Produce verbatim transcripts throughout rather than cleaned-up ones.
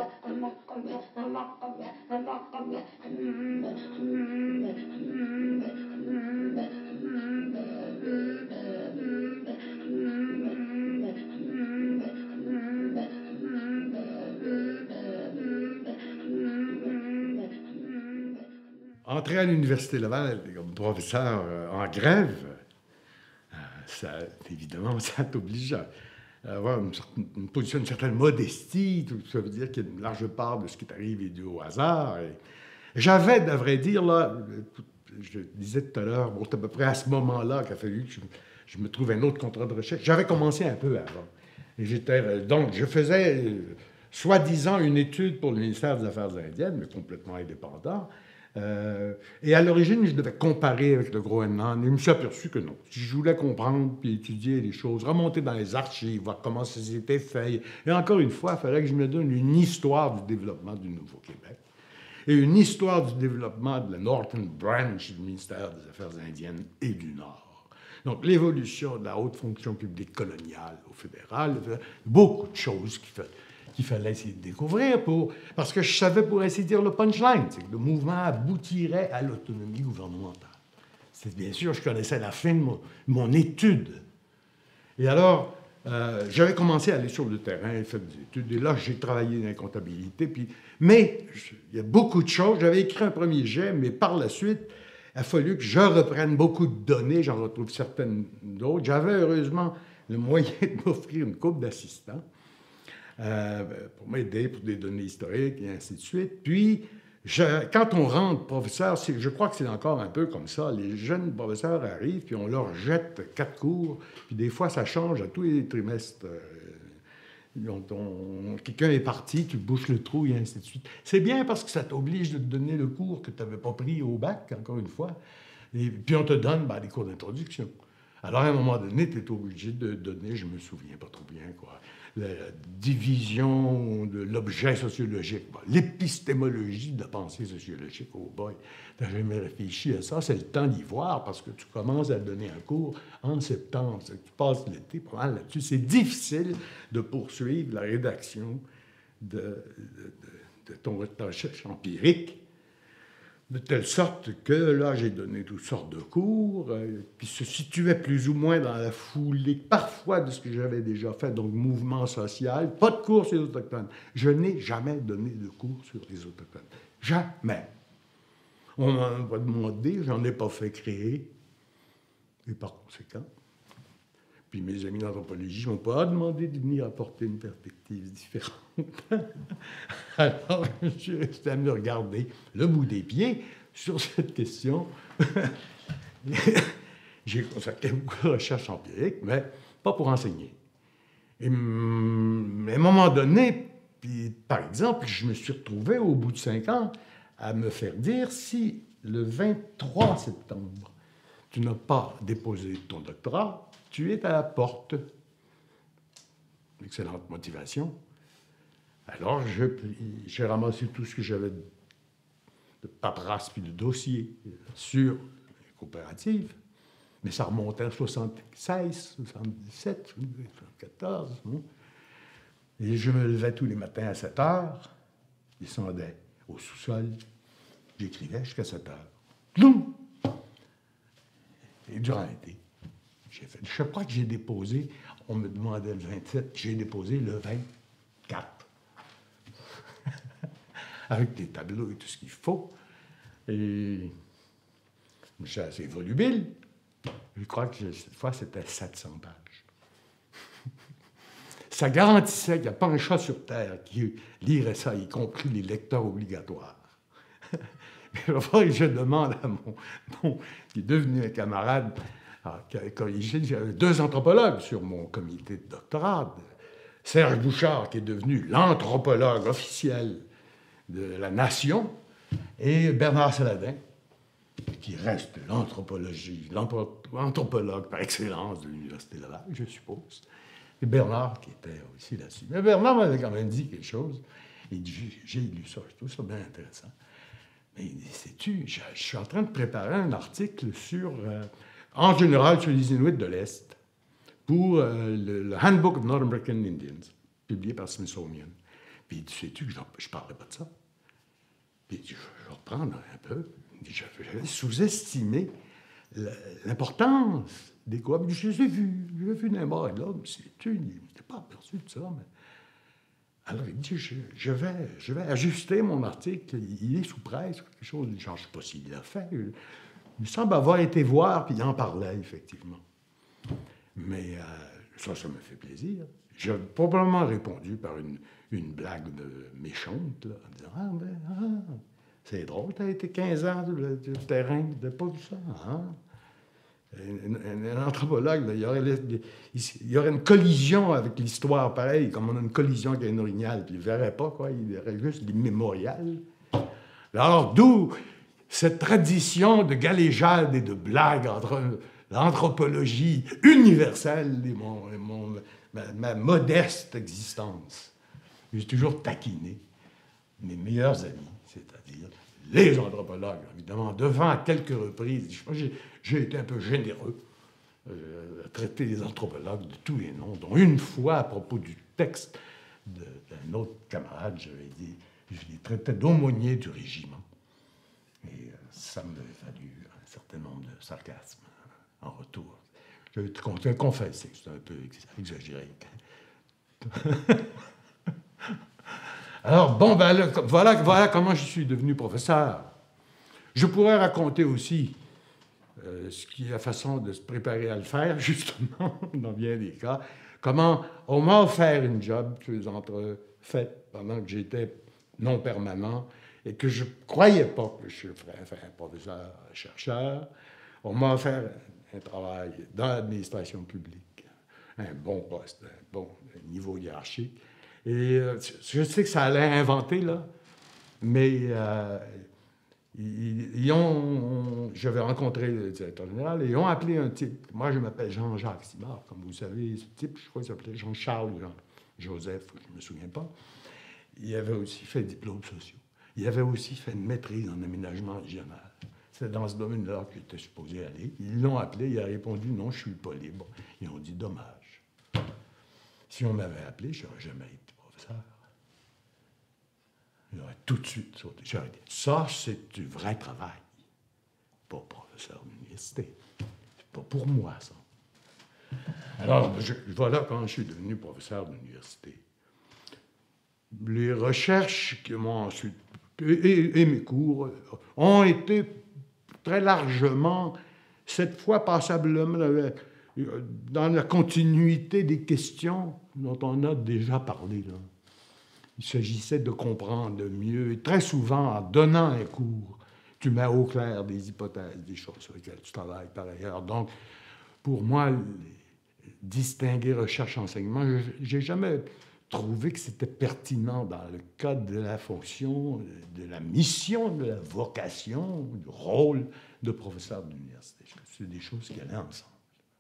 Entrer à l'Université Laval comme professeur en grève, ça, évidemment, ça t'oblige à avoir une, certaine, une position, une certaine modestie. Tout ça veut dire qu'il y a une large part de ce qui t'arrive est dû au hasard. Et j'avais, à vrai dire, là, je disais tout à l'heure, bon, c'est à peu près à ce moment-là qu'il a fallu que je, je me trouve un autre contrat de recherche. J'avais commencé un peu avant. Et j'étais, donc, je faisais, soi-disant, une étude pour le ministère des Affaires indiennes, mais complètement indépendant. Euh, et à l'origine, je devais comparer avec le Groenland. Et je me suis aperçu que non. Si je voulais comprendre puis étudier les choses, remonter dans les archives, voir comment ça s'était fait. Et encore une fois, il fallait que je me donne une histoire du développement du Nouveau-Québec et une histoire du développement de la Northern Branch du ministère des Affaires indiennes et du Nord. Donc, l'évolution de la haute fonction publique coloniale au fédéral, beaucoup de choses qui faisaient. qu'il fallait essayer de découvrir, pour, parce que je savais, pour ainsi dire, le punchline, c'est que le mouvement aboutirait à l'autonomie gouvernementale. C'est bien sûr, je connaissais la fin de mon, mon étude. Et alors, euh, j'avais commencé à aller sur le terrain et faire des études, et là, j'ai travaillé dans la comptabilité, puis, mais je, il y a beaucoup de choses. J'avais écrit un premier jet, mais par la suite, il a fallu que je reprenne beaucoup de données, j'en retrouve certaines d'autres. J'avais heureusement le moyen de m'offrir une couple d'assistants. Euh, pour m'aider pour des données historiques et ainsi de suite. Puis, je, quand on rentre professeur, je crois que c'est encore un peu comme ça. Les jeunes professeurs arrivent, puis on leur jette quatre cours, puis des fois, ça change à tous les trimestres. Euh, Quelqu'un est parti, tu bouches le trou, et ainsi de suite. C'est bien parce que ça t'oblige de te donner le cours que tu n'avais pas pris au bac, encore une fois. Et puis, on te donne ben, des cours d'introduction. Alors, à un moment donné, tu es obligé de donner, je me souviens pas trop bien, quoi, la division de l'objet sociologique, l'épistémologie de la pensée sociologique. Oh boy, tu n'as jamais réfléchi à ça. C'est le temps d'y voir parce que tu commences à donner un cours en septembre. Tu passes l'été pas mal là-dessus. C'est difficile de poursuivre la rédaction de, de, de, de ton recherche empirique, de telle sorte que là, j'ai donné toutes sortes de cours euh, qui se situaient plus ou moins dans la foulée, parfois, de ce que j'avais déjà fait, donc mouvement social, pas de cours sur les Autochtones. Je n'ai jamais donné de cours sur les Autochtones. Jamais. On m'en a pas demandé, j'en ai pas fait créer. Et par conséquent, puis mes amis d'anthropologie ne m'ont pas demandé de venir apporter une perspective différente. Alors, je suis resté à me regarder le bout des pieds sur cette question. J'ai consacré beaucoup de recherches empiriques, mais pas pour enseigner. Et à un moment donné, puis, par exemple, je me suis retrouvé au bout de cinq ans à me faire dire si le vingt-trois septembre, tu n'as pas déposé ton doctorat, tu es à la porte. Excellente motivation. Alors, j'ai ramassé tout ce que j'avais de, de paperasse puis de dossiers sur les coopératives. Mais ça remontait à soixante-seize, soixante-dix-sept, soixante-quatorze. Hein? Et je me levais tous les matins à sept heures, descendais au sous-sol, j'écrivais jusqu'à sept heures. Cloum! Et durant l'été, j'ai fait. Je crois que j'ai déposé, on me demandait le vingt-sept, j'ai déposé le vingt-quatre. Avec des tableaux et tout ce qu'il faut. Et c'est assez volubile. Je crois que cette fois, c'était sept cents pages. Ça garantissait qu'il n'y a pas un chat sur Terre qui lirait ça, y compris les lecteurs obligatoires. Je demande à mon, mon qui est devenu un camarade, alors, qui avait corrigé, j'avais deux anthropologues sur mon comité de doctorat. Serge Bouchard, qui est devenu l'anthropologue officiel de la nation, et Bernard Saladin, qui reste l'anthropologie, l'anthropologue par excellence de l'Université Laval, je suppose. Et Bernard, qui était aussi là-dessus. Mais Bernard m'avait quand même dit quelque chose. Il dit, j'ai lu ça, je trouve ça bien intéressant. Mais il dit, sais-tu, je, je suis en train de préparer un article sur, euh, en général, sur les Inuits de l'Est, pour euh, le, le Handbook of North American Indians, publié par Smithsonian. Puis il dit, sais-tu que je ne parlais pas de ça? Puis il dit, je vais reprendre un peu. Il dit, j'avais sous-estimé l'importance des coops. Je les ai vus, je les ai vus d'un bord et de l'autre, mais sais-tu, il n'était pas aperçu de ça. Mais... Alors il dit, je, je, vais, je vais ajuster mon article, il est sous presse, quelque chose, je ne sais pas s'il l'a fait. Il semble avoir été voir, puis il en parlait, effectivement. Mais euh, ça, ça me fait plaisir. J'ai probablement répondu par une, une blague de méchante, là, en disant, ah, ben, ah, c'est drôle, tu as été quinze ans sur le, le terrain, tu n'as pas vu ça, hein? Un, un, un anthropologue, là, il, y aurait, il y aurait une collision avec l'histoire, pareil, comme on a une collision avec un orignal, puis il ne verrait pas, quoi, il verrait juste des mémorials. Alors, d'où cette tradition de galéjade et de blagues entre l'anthropologie universelle et, mon, et mon, ma, ma modeste existence. J'ai toujours taquiné mes meilleurs amis, c'est-à-dire les anthropologues, évidemment, devant à quelques reprises. J'ai été un peu généreux euh, à traiter les anthropologues de tous les noms, dont une fois, à propos du texte d'un autre camarade, j'avais dit, je les traitais d'aumôniers du régiment. Et euh, ça me valu un certain nombre de sarcasmes en retour. Je vais confesser que c'est un peu exagéré. Alors, bon, ben, là, voilà, voilà comment je suis devenu professeur. Je pourrais raconter aussi euh, ce qui est la façon de se préparer à le faire, justement, dans bien des cas. Comment on m'a offert une job que les entrefaites pendant que j'étais non permanent et que je ne croyais pas que je ferais faire un professeur-chercheur. On m'a offert un travail dans l'administration publique, un bon poste, un bon niveau hiérarchique. Et euh, je sais que ça allait inventer, là, mais euh, ils, ils ont... J'avais rencontré le directeur général et ils ont appelé un type. Moi, je m'appelle Jean-Jacques Simard, comme vous savez. Ce type, je crois qu'il s'appelait Jean-Charles ou Jean-Joseph, je ne me souviens pas. Il avait aussi fait diplômes sociaux. Il avait aussi fait une maîtrise en aménagement régional. C'est dans ce domaine-là qu'il était supposé aller. Ils l'ont appelé, il a répondu « Non, je ne suis pas libre ». Ils ont dit « Dommage. Si on m'avait appelé, je n'aurais jamais été professeur. » J'aurais tout de suite sauté. J'aurais dit « Ça, c'est du vrai travail. Pas professeur d'université. C'est pas pour moi, ça. » Alors, je, voilà quand je suis devenu professeur d'université. Les recherches qui m'ont ensuite... Et, et mes cours ont été très largement, cette fois passablement, dans la continuité des questions dont on a déjà parlé, là. Il s'agissait de comprendre mieux, et très souvent, en donnant un cours, tu mets au clair des hypothèses, des choses sur lesquelles tu travailles par ailleurs. Donc, pour moi, distinguer recherche-enseignement, je n'ai jamais trouvé que c'était pertinent dans le cadre de la fonction, de la mission, de la vocation, du rôle de professeur d'université. C'est des choses qui allaient ensemble.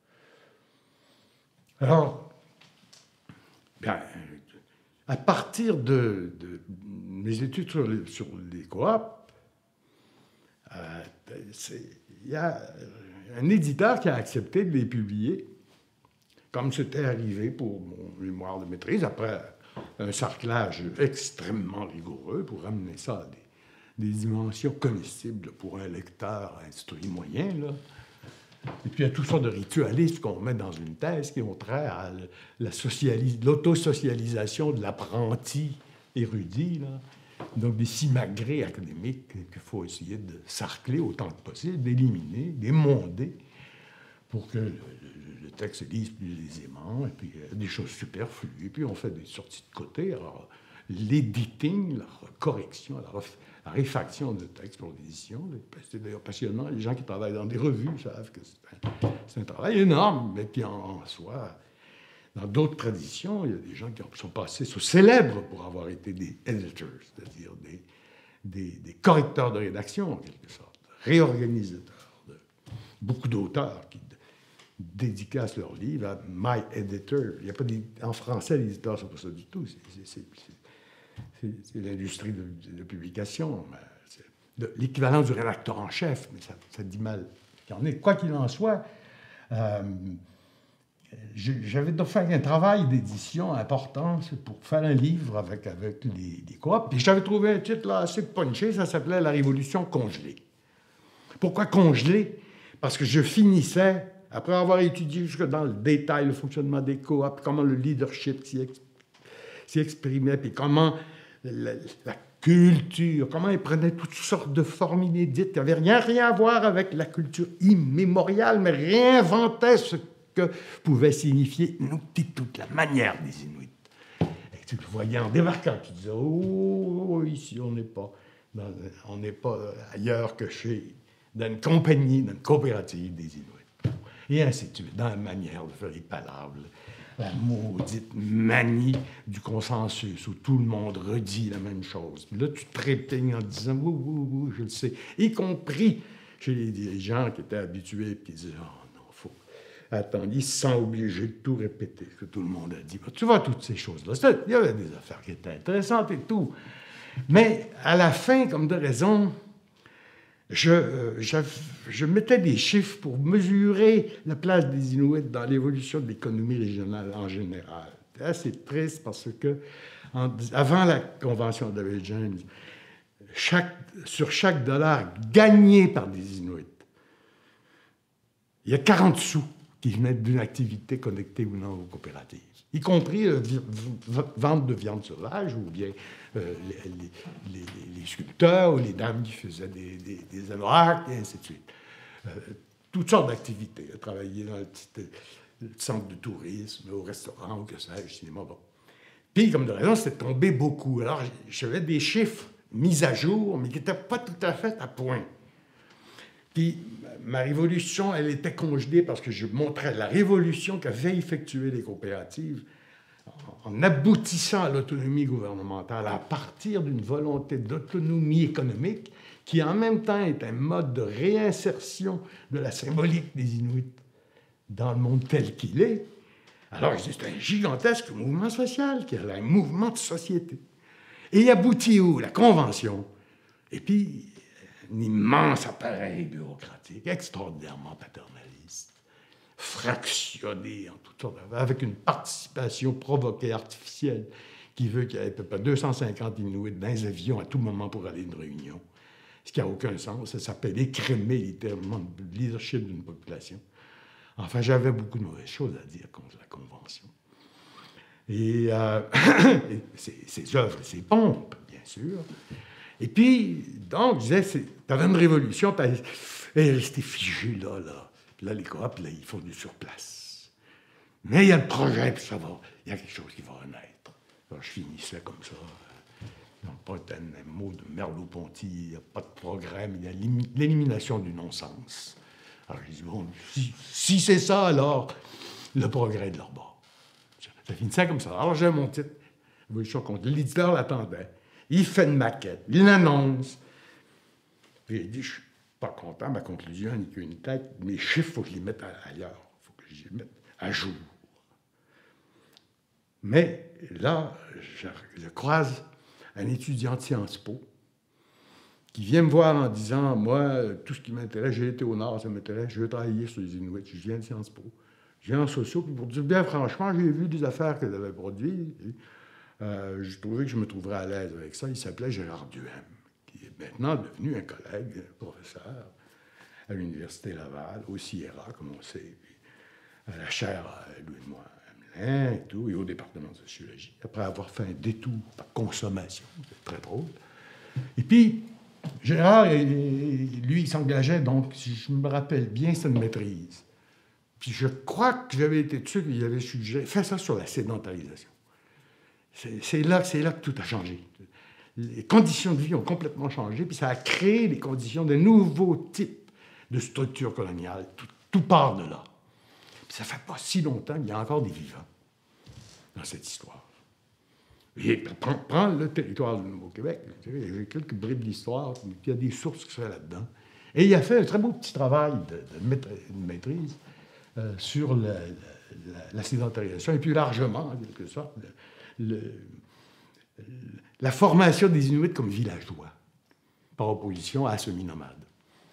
Alors, bien, à partir de, de mes études sur les, sur les coops, euh, il y a un éditeur qui a accepté de les publier, comme c'était arrivé pour mon mémoire de maîtrise, après un sarclage extrêmement rigoureux pour ramener ça à des, des dimensions comestibles pour un lecteur instruit moyen, là. Et puis, il y a toutes sortes de ritualistes qu'on met dans une thèse qui ont trait à l'autosocialisation de l'apprenti érudit, là. Donc, des simagrées académiques qu'il faut essayer de sarcler autant que possible, d'éliminer, d'émonder, pour que le, le texte se lise plus aisément, et puis euh, des choses superflues. Et puis, on fait des sorties de côté. Alors, l'editing, la correction, la, ref, la réfaction de texte pour l'édition, c'est d'ailleurs passionnant. Les gens qui travaillent dans des revues savent que c'est un, un travail énorme, mais qui en, en soi, dans d'autres traditions, il y a des gens qui sont passés, sont célèbres pour avoir été des editors, c'est-à-dire des, des, des correcteurs de rédaction, en quelque sorte, réorganisateurs. De, beaucoup d'auteurs qui dédicacent leurs livres à My Editor. Il y a pas des, en français, les éditeurs ne sont pas ça du tout. C'est l'industrie de, de, de publication. L'équivalent du rédacteur en chef, mais ça, ça dit mal qu'il y en ait. Quoi qu'il en soit, euh, j'avais dû faire un travail d'édition important pour faire un livre avec, avec les, les coops. Puis j'avais trouvé un titre là, assez punché, ça s'appelait « La Révolution congelée ». Pourquoi congelée? Parce que je finissais, après avoir étudié jusque dans le détail le fonctionnement des coops, comment le leadership s'y ex, exprimait, puis comment la, la culture, comment ils prenaient toutes sortes de formes inédites, qui n'avaient rien, rien à voir avec la culture immémoriale, mais réinventaient ce que pouvait signifier Inuktitut, la manière des Inuits. Et tu le voyais en débarquant, tu disais, oh, ici, on n'est pas, dans, on n'est pas ailleurs que chez, dans une compagnie, dans une coopérative des Inuits. Et ainsi de suite, dans la manière de faire les palabres, la maudite manie du consensus, où tout le monde redit la même chose. Puis là, tu te répètes en disant, oui, oui, oui, je le sais, y compris chez les gens qui étaient habitués, qui disaient, oh, attendez, ils se sont obligés de tout répéter, ce que tout le monde a dit. Tu vois, toutes ces choses-là. Il y avait des affaires qui étaient intéressantes et tout. Mais à la fin, comme de raison, je, je, je mettais des chiffres pour mesurer la place des Inuits dans l'évolution de l'économie régionale en général. C'est assez triste parce que, en, avant la Convention d'Abidjan, chaque, sur chaque dollar gagné par des Inuits, il y a quarante sous qui venaient d'une activité connectée ou non aux coopératives, y compris euh, vente de viande sauvage ou bien euh, les, les, les, les sculpteurs ou les dames qui faisaient des, des, des anorak, et ainsi de suite. Euh, toutes sortes d'activités. Travailler dans le, petit, le centre de tourisme, au restaurant, ou que sais-je, cinéma, bon. Puis, comme de raison, c'était tombé beaucoup. Alors, j'avais des chiffres mis à jour, mais qui n'étaient pas tout à fait à point. Puis, ma révolution, elle était congelée parce que je montrais la révolution qu'avaient effectuée les coopératives en aboutissant à l'autonomie gouvernementale à partir d'une volonté d'autonomie économique qui, en même temps, est un mode de réinsertion de la symbolique des Inuits dans le monde tel qu'il est. Alors, c'est un gigantesque mouvement social, qui est un mouvement de société. Et il aboutit où? La Convention. Et puis, un immense appareil bureaucratique, extraordinairement paternaliste, fractionné en toutes sortes, avec une participation provoquée artificielle qui veut qu'il y ait à peu près deux cent cinquante Inuits dans les avions à tout moment pour aller à une réunion, ce qui n'a aucun sens. Ça s'appelle écrémer littéralement le leadership d'une population. Enfin, j'avais beaucoup de mauvaises choses à dire contre la Convention. Et, euh, et ses, ses œuvres et ses pompes, bien sûr. Et puis, donc, je disais, tu avais une révolution, puis elle est restée figée là, là. Puis là, les coops, là, ils font du surplace. Mais il y a le projet, puis ça va, il y a quelque chose qui va renaître. Alors, je finissais comme ça. Non, pas un mot de Merleau-Ponty, il n'y a pas de progrès, mais il y a l'élimination du non-sens. Alors, je dis, bon, si, si c'est ça, alors, le progrès de leur bord. Ça finissait comme ça. Alors, j'ai mon titre, Révolution contre. L'éditeur l'attendait. Il fait une maquette, il l'annonce. Puis il dit, je ne suis pas content, ma conclusion n'est qu'une tête, mes chiffres, il faut que je les mette ailleurs, il faut que je les mette à jour. Mais là, je, je croise un étudiant de Sciences Po qui vient me voir en disant, moi, tout ce qui m'intéresse, j'ai été au Nord, ça m'intéresse, je veux travailler sur les Inuits, je viens de Sciences Po. Je viens en sociaux, puis pour dire bien franchement, j'ai vu des affaires qu'elle avait produites. Euh, je trouvais que je me trouverais à l'aise avec ça. Il s'appelait Gérard Duhem, qui est maintenant devenu un collègue, un professeur à l'Université Laval, au Sierra, comme on sait, puis à la chaire Louis-Moi Hamelin et tout, et au département de sociologie, après avoir fait un détour par consommation. C'est très drôle. Et puis, Gérard, lui, il s'engageait, donc, si je me rappelle bien, c'est une maîtrise. Puis je crois que j'avais été dessus qu'il avait suggéré, fais ça sur la sédentarisation. C'est là, c'est là que tout a changé. Les conditions de vie ont complètement changé, puis ça a créé les conditions d'un nouveau type de structure coloniale. Tout, tout part de là. Puis ça fait pas si longtemps qu'il y a encore des vivants dans cette histoire. Et prends, prends le territoire du Nouveau-Québec. J'ai quelques bribes d'histoire, il y a des sources qui sont là-dedans. Et il a fait un très beau petit travail de, de maîtrise euh, sur la, la, la sédentarisation, et plus largement, en quelque sorte, le, le, la formation des Inuits comme villageois, par opposition à semi-nomades.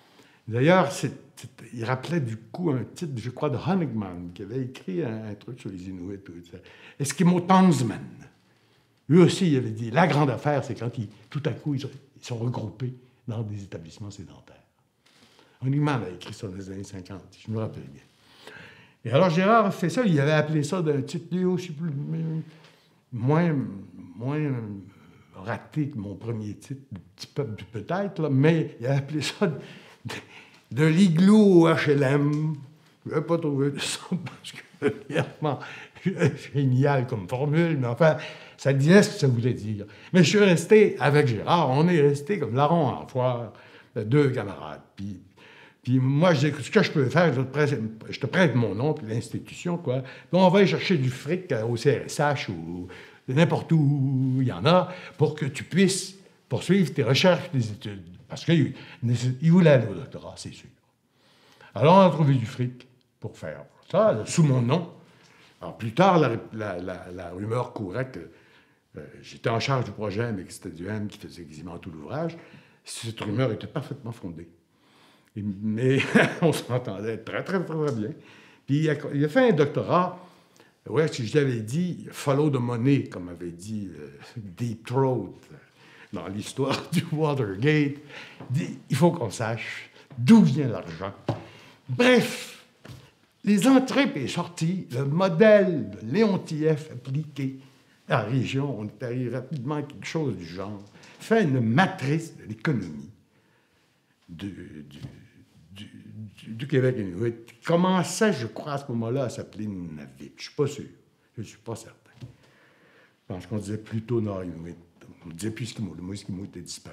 D'ailleurs, il rappelait du coup un titre, je crois, de Honigman, qui avait écrit un, un truc sur les Inuits. Eskimo Townsmen. Lui aussi, il avait dit, la grande affaire, c'est quand ils, tout à coup, ils sont, ils sont regroupés dans des établissements sédentaires. Honigman a écrit ça dans les années cinquante, je me rappelle bien. Et alors, Gérard a fait ça, il avait appelé ça d'un titre lui aussi plus, moins, moins raté que mon premier titre, petit peu peut-être, là, mais il a appelé ça de, de l'igloo au H L M. Je n'avais pas trouvé de ça parce que vraiment génial comme formule, mais enfin, ça disait ce que ça voulait dire. Mais je suis resté avec Gérard, on est resté comme larron en foire, deux camarades. Puis, puis moi, je dis, ce que je peux faire, je te prête, je te prête mon nom, puis l'institution, quoi. Puis on va aller chercher du fric au C R S H ou n'importe où il y en a, pour que tu puisses poursuivre tes recherches, tes études. Parce qu'il voulait aller au doctorat, c'est sûr. Alors, on a trouvé du fric pour faire ça, sous mon nom. Alors, plus tard, la, la, la, la rumeur courait que euh, j'étais en charge du projet, mais que c'était du M qui faisait quasiment tout l'ouvrage. Cette rumeur était parfaitement fondée. Et, mais on s'entendait très, très, très, très bien. Puis, il a, il a fait un doctorat. Ouais, si je l'avais dit, follow the money, comme avait dit euh, Deep Throat dans l'histoire du Watergate, dit, il faut qu'on sache d'où vient l'argent. Bref, les entrées et les sorties, le modèle de Léontieff appliqué à la région, on est arrivé rapidement à quelque chose du genre, fait une matrice de l'économie du, du, du, du, du Québec inuit, qui commençait, je crois, à ce moment-là, à s'appeler Nunavut. Je ne suis pas sûr. Je ne suis pas certain. Je pense qu'on disait plutôt Nord-Inuit. On disait plus Eskimo. Le mot Eskimo était disparu.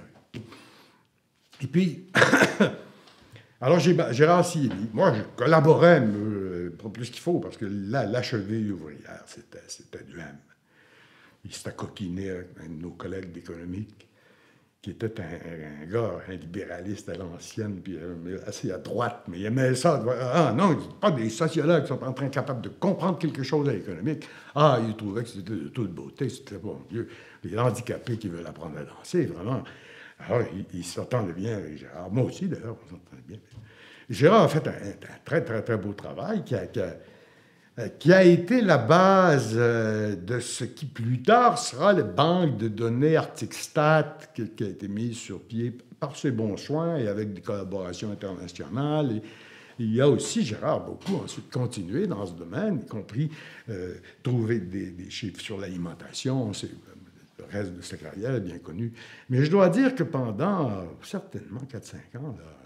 Et puis, alors Gérard Siély, moi, je collaborais, mais pas plus qu'il faut, parce que là, l'achevée ouvrière, c'était, c'était du M. Il s'était coquiné avec un de nos collègues d'économique, qui était un, un, un gars, un libéraliste à l'ancienne, puis assez à droite, mais il aimait ça. Ah non, pas des sociologues qui sont en train capables de comprendre quelque chose à l'économique. Ah, il trouvait que c'était de toute beauté, c'était bon Dieu. Les handicapés qui veulent apprendre à danser, vraiment. Alors, il, il s'entendait bien avec Gérard. Moi aussi, d'ailleurs, on s'entendait bien. Et Gérard a fait un, un très, très, très beau travail qui a, qui a, qui a été la base de ce qui, plus tard, sera la banque de données Articstat, qui, qui a été mise sur pied par ses bons soins et avec des collaborations internationales. Et, il y a aussi, Gérard, beaucoup ensuite continué dans ce domaine, y compris euh, trouver des, des chiffres sur l'alimentation. C'est, le reste de sa carrière est bien connu. Mais je dois dire que pendant euh, certainement quatre cinq ans, là,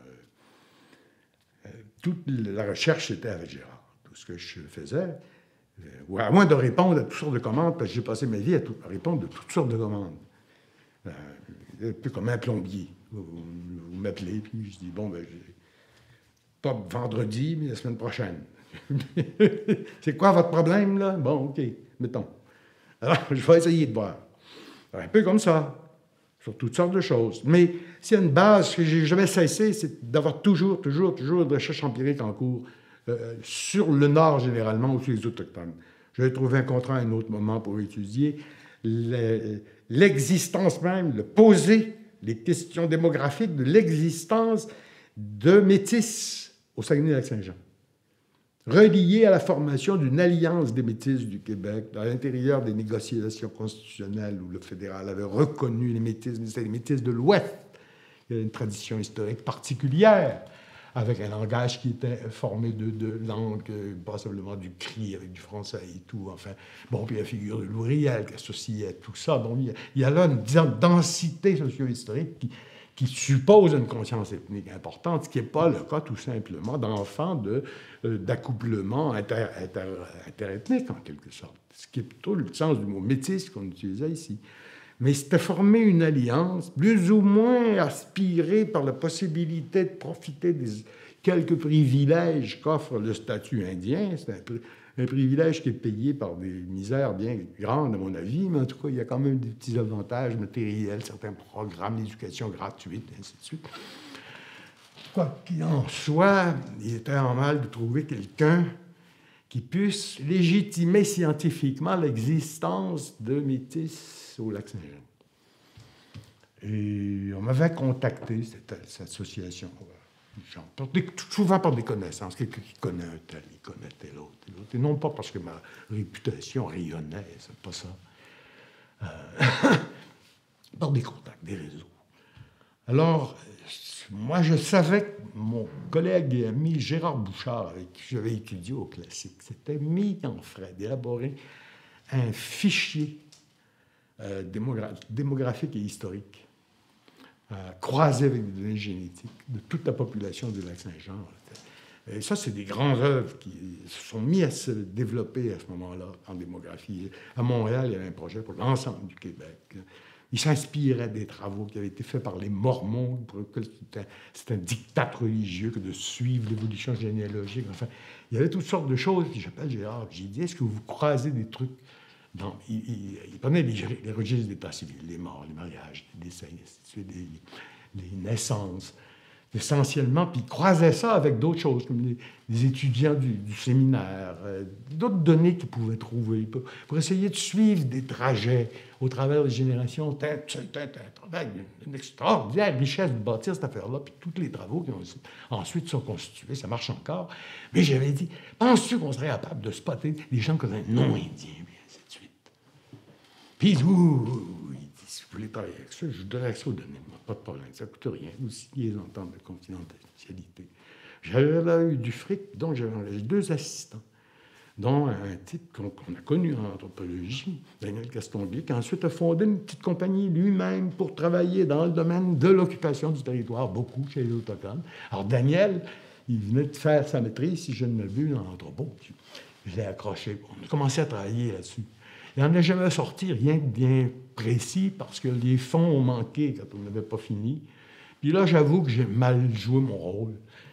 euh, toute la recherche était avec Gérard. Tout ce que je faisais, euh, à moins de répondre à toutes sortes de commandes, parce que j'ai passé ma vie à, tout, à répondre de toutes sortes de commandes. Euh, un peu comme un plombier. Vous, vous m'appelez, puis je dis, bon, ben, j'ai... pas vendredi, mais la semaine prochaine. C'est quoi votre problème, là? Bon, OK, mettons. Alors, je vais essayer de voir. Un peu comme ça, sur toutes sortes de choses. Mais s'il y a une base que j'ai jamais cessé, c'est d'avoir toujours, toujours, toujours de recherche empirique en cours euh, sur le Nord, généralement, ou sur les Autochtones. J'avais trouvé un contrat à un autre moment pour étudier le, l'existence même, le poser les questions démographiques de l'existence de métis au Saguenay-Lac-Saint-Jean, relié à la formation d'une alliance des métis du Québec, à l'intérieur des négociations constitutionnelles où le fédéral avait reconnu les métis, mais c'était les métis de l'Ouest. Il y a une tradition historique particulière, avec un langage qui était formé de, de langues, possiblement du cri avec du français et tout. Enfin, bon, puis la figure de l'ouvrière qui associait à tout ça. Bon, il y a, il y a là une densité socio-historique qui, qui suppose une conscience ethnique importante, ce qui n'est pas le cas tout simplement d'enfants de, euh, d'accouplement inter, inter, interethnique, en quelque sorte. Ce qui est plutôt le sens du mot métis qu'on utilisait ici. Mais c'était former une alliance, plus ou moins aspirée par la possibilité de profiter des quelques privilèges qu'offre le statut indien. C'est un, un privilège qui est payé par des misères bien grandes, à mon avis, mais en tout cas, il y a quand même des petits avantages matériels, certains programmes d'éducation gratuite, et ainsi de suite. Quoi qu'il en soit, il était en mal de trouver quelqu'un qui puisse légitimer scientifiquement l'existence de métis au Lac-Saint-Jean. Et on m'avait contacté, cette, cette association gens, par des, souvent par des connaissances. Quelqu'un qui connaît un tel, il connaît tel autre, tel autre. Et non pas parce que ma réputation rayonnait, c'est pas ça. Euh, par des contacts, des réseaux. Alors, moi, je savais que mon collègue et ami Gérard Bouchard, avec qui j'avais étudié au classique, s'était mis en frais d'élaborer un fichier euh, démogra démographique et historique, euh, croisé avec des données génétiques de toute la population du Lac-Saint-Jean. Et ça, c'est des grandes œuvres qui se sont mis à se développer à ce moment-là en démographie. À Montréal, il y avait un projet pour l'ensemble du Québec. Il s'inspirait des travaux qui avaient été faits par les Mormons, pour lesquels c'était un, un diktat religieux que de suivre l'évolution généalogique. Enfin, il y avait toutes sortes de choses. Puis j'appelle Gérard, j'ai dit, est-ce que vous croisez des trucs dans... Il, il, il prenait les, les registres d'état civil, les morts, les mariages, les décès, les, les naissances, essentiellement, puis il croisait ça avec d'autres choses, comme les, les étudiants du, du séminaire, euh, d'autres données qu'ils pouvaient trouver, pour, pour essayer de suivre des trajets au travers des générations. C'est un, un, un travail d'une extraordinaire richesse de bâtir cette affaire-là, puis tous les travaux qui ont ensuite sont constitués, ça marche encore. Mais j'avais dit, penses-tu qu'on serait capable de spotter des gens comme un non-indien, puis ainsi de suite. Puis, ouh, il dit, si vous voulez travailler avec ça, je vous donnerai accès aux données. Pas de problème, ça ne coûte rien. Vous signez les ententes de confidentialité. J'avais là eu du fric, donc j'avais engagé deux assistants, dont un type qu'on qu a connu en anthropologie, Daniel Castonguay, qui ensuite a fondé une petite compagnie lui-même pour travailler dans le domaine de l'occupation du territoire, beaucoup chez les Autochtones. Alors Daniel, il venait de faire sa maîtrise, si je ne m'abuse, en anthropo. Je l'ai accroché. On a commencé à travailler là-dessus. Il n'en a jamais sorti rien de bien précis parce que les fonds ont manqué quand on n'avait pas fini. Puis là, j'avoue que j'ai mal joué mon rôle.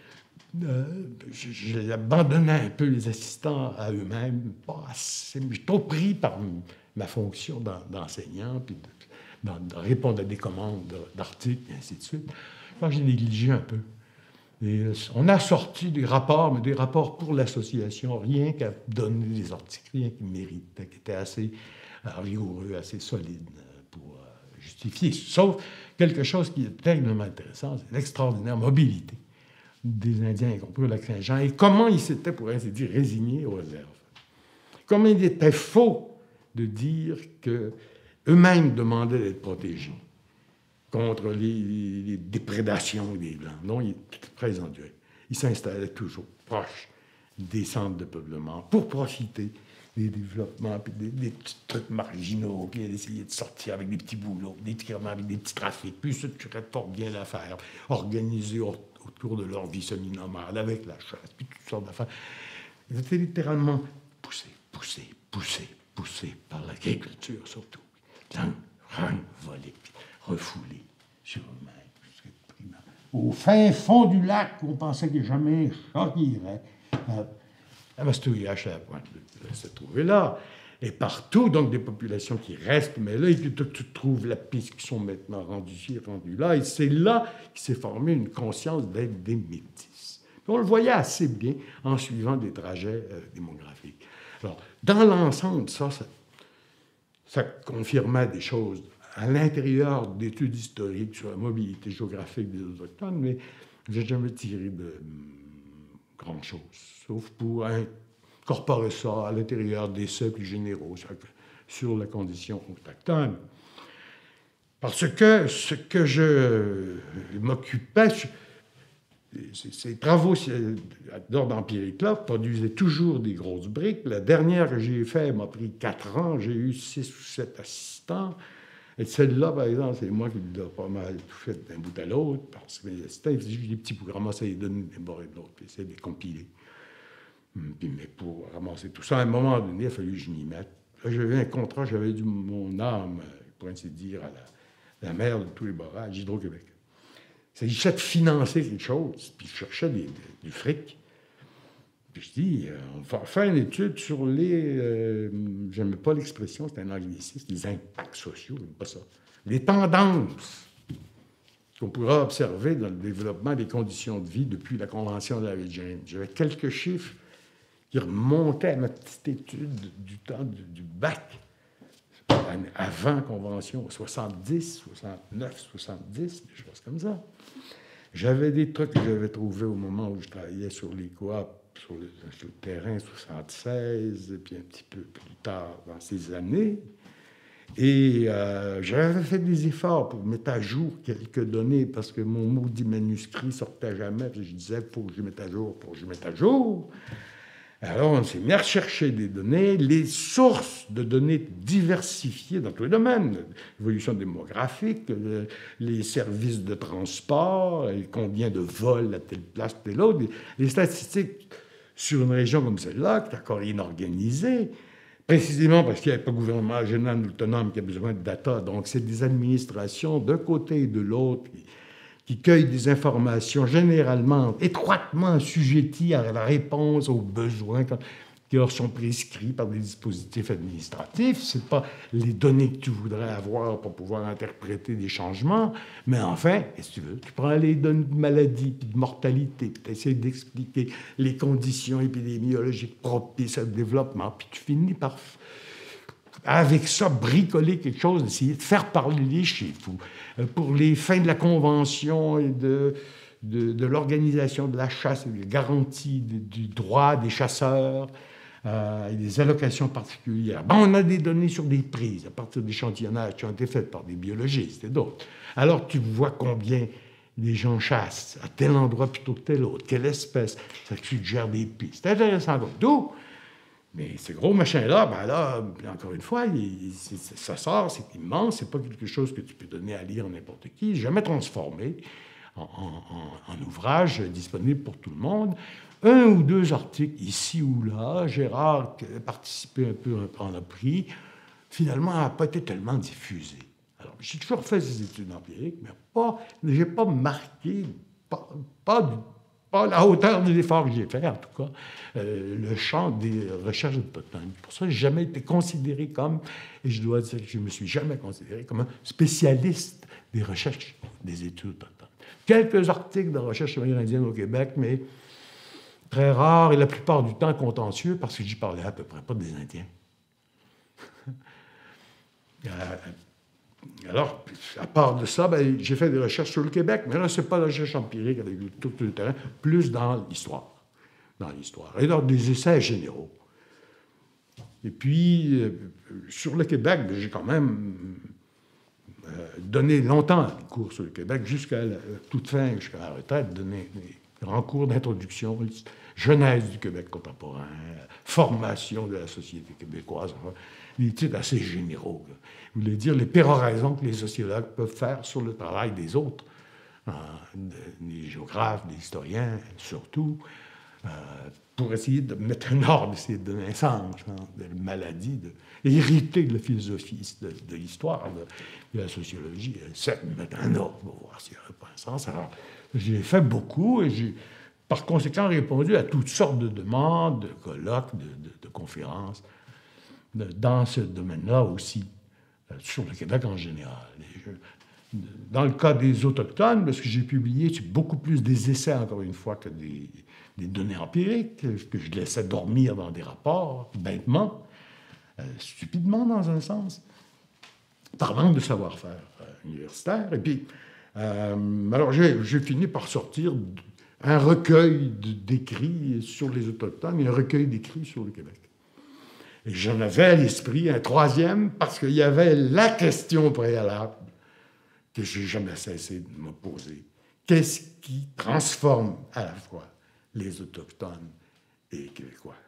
Euh, j'ai abandonné un peu les assistants à eux-mêmes. J'ai trop pris par ma fonction d'enseignant, puis de, de, de répondre à des commandes d'articles, et ainsi de suite. Je pense que j'ai négligé un peu. Et on a sorti des rapports, mais des rapports pour l'association, rien qu'à donner des articles, rien qui méritait, qui étaient assez euh, rigoureux, assez solides pour euh, justifier. Sauf quelque chose qui est tellement intéressant, c'est l'extraordinaire mobilité des Indiens, y compris au Lac-Saint-Jean, et comment ils s'étaient, pour ainsi dire, résignés aux réserves. Comment il était faux de dire qu'eux-mêmes demandaient d'être protégés contre les, les déprédations des Blancs. Non, ils étaient très endurés. Ils s'installaient toujours proches des centres de peuplement pour profiter des développements, puis des, des petits trucs marginaux, puis essayer de sortir avec des petits boulots, des tirements avec des petits trafics, puis structurer fort bien l'affaire, organiser autour de leur vie semi-nomade, avec la chasse, puis toutes sortes d'affaires. Ils étaient littéralement poussés, poussés, poussés, poussés par l'agriculture surtout. Rang, rang, volés, puis refoulés sur eux-mêmes. Au fin fond du lac, on pensait qu'il n'y a jamais un chat qui irait. Euh, la Mastouillache, la pointe, se trouvait là. Et partout, donc, des populations qui restent, mais là, tu, tu trouves la piste qui sont maintenant rendues ici, rendues là. Et c'est là qu'il s'est formé une conscience d'être des métis. Puis on le voyait assez bien en suivant des trajets euh, démographiques. Alors, dans l'ensemble, ça, ça, ça confirmait des choses à l'intérieur d'études historiques sur la mobilité géographique des Autochtones, mais je n'ai jamais tiré de hum, grand-chose, sauf pour incorporer ça à l'intérieur des cercles généraux sur la condition autochtone. Parce que ce que je m'occupais, ces travaux d'ordre empirique-là produisaient toujours des grosses briques. La dernière que j'ai faite m'a pris quatre ans, j'ai eu six ou sept assistants. Et celle-là, par exemple, c'est moi qui l'ai pas mal tout fait d'un bout à l'autre, parce que c'était juste des petits bouts, ramasser les données d'un bord et de l'autre, puis essayer de les compiler. Puis, mais pour ramasser tout ça, à un moment donné, il a fallu que je m'y mette. J'avais un contrat, j'avais dû mon âme, pour ainsi dire, à la, la mère de tous les barrages, Hydro-Québec. Il s'agissait de financer quelque chose, puis je cherchais des, du fric. Puis je dis, euh, on va faire une étude sur les... Euh, j'aimais pas l'expression, c'est un anglicisme, les impacts sociaux, j'aime pas ça. Les tendances qu'on pourra observer dans le développement des conditions de vie depuis la Convention de la Virginie. J'avais quelques chiffres qui remontaient à ma petite étude du temps du, du bac, avant Convention, soixante-dix, soixante-neuf, soixante-dix, des choses comme ça. J'avais des trucs que j'avais trouvés au moment où je travaillais sur les coop, sur le, sur le terrain soixante-seize, et puis un petit peu plus tard dans ces années. Et euh, j'avais fait des efforts pour mettre à jour quelques données parce que mon maudit manuscrit sortait jamais. Puis je disais, il faut que je mette à jour, il faut que je mette à jour. Alors, on s'est mis à rechercher des données, les sources de données diversifiées dans tous les domaines, l'évolution démographique, le, les services de transport, et combien de vols à telle place, telle autre, les, les statistiques sur une région comme celle-là, qui est encore inorganisée, précisément parce qu'il n'y a pas de gouvernement régional autonome qui a besoin de data. Donc, c'est des administrations d'un côté et de l'autre qui, qui cueillent des informations généralement étroitement assujetties à la réponse aux besoins qui leur sont prescrits par des dispositifs administratifs. Ce n'est pas les données que tu voudrais avoir pour pouvoir interpréter des changements, mais enfin, qu'est-ce que tu veux? Tu prends les données de maladie puis de mortalité, puis tu essaies d'expliquer les conditions épidémiologiques propices au développement, puis tu finis par, avec ça, bricoler quelque chose, essayer de faire parler les chiffres. Pour les fins de la Convention et de, de, de l'organisation de la chasse et des garanties de, du droit des chasseurs, Euh, et des allocations particulières. Bon, on a des données sur des prises à partir d'échantillonnages qui ont été faits par des biologistes et d'autres. Alors, tu vois combien les gens chassent à tel endroit plutôt que tel autre, quelle espèce, ça suggère des pistes. C'est intéressant comme tout, mais ces gros machins-là, ben là, encore une fois, il, ça sort, c'est immense, c'est pas quelque chose que tu peux donner à lire à n'importe qui, jamais transformé en, en, en ouvrage disponible pour tout le monde. Un ou deux articles ici ou là, Gérard qui a participé un peu, en a pris, finalement, n'a pas été tellement diffusé. Alors, j'ai toujours fait des études empiriques, mais pas, je n'ai pas marqué, pas, pas, pas la hauteur de l'effort que j'ai fait, en tout cas, euh, le champ des recherches autochtones. Pour ça, je n'ai jamais été considéré comme, et je dois dire que je ne me suis jamais considéré comme un spécialiste des recherches des études autochtones. Quelques articles de recherche amérindienne au Québec, mais très rare et la plupart du temps contentieux parce que j'y parlais à peu près pas des Indiens. Alors, à part de ça, ben, j'ai fait des recherches sur le Québec, mais là, ce n'est pas la recherche empirique avec tout le terrain, plus dans l'histoire. Dans l'histoire. Et dans des essais généraux. Et puis, euh, sur le Québec, ben, j'ai quand même euh, donné longtemps des cours sur le Québec, jusqu'à la toute fin, jusqu'à la retraite, donné des grands cours d'introduction, genèse du Québec contemporain, formation de la société québécoise, enfin, des titres assez généraux. Je voulais dire les péroraisons que les sociologues peuvent faire sur le travail des autres, euh, des géographes, des historiens, surtout, euh, pour essayer de mettre un ordre, essayer de donner un sens, hein, de la maladie, de, hériter de la philosophie, de, de l'histoire, de, de la sociologie, essayer de mettre un ordre pour voir s'il n'y aurait pas un sens. Alors, j'ai fait beaucoup et j'ai par conséquent répondu à toutes sortes de demandes, de colloques, de, de, de conférences, de, dans ce domaine-là aussi, euh, sur le Québec en général. Je, dans le cas des Autochtones, parce que j'ai publié beaucoup plus des essais, encore une fois, que des, des données empiriques, que je laissais dormir dans des rapports, bêtement, euh, stupidement dans un sens, par manque de savoir-faire euh, universitaire. Et puis, euh, alors j'ai, j'ai fini par sortir un recueil d'écrits sur les Autochtones et un recueil d'écrits sur le Québec. Et j'en avais à l'esprit un troisième parce qu'il y avait la question préalable que je n'ai jamais cessé de me poser. Qu'est-ce qui transforme à la fois les Autochtones et les Québécois?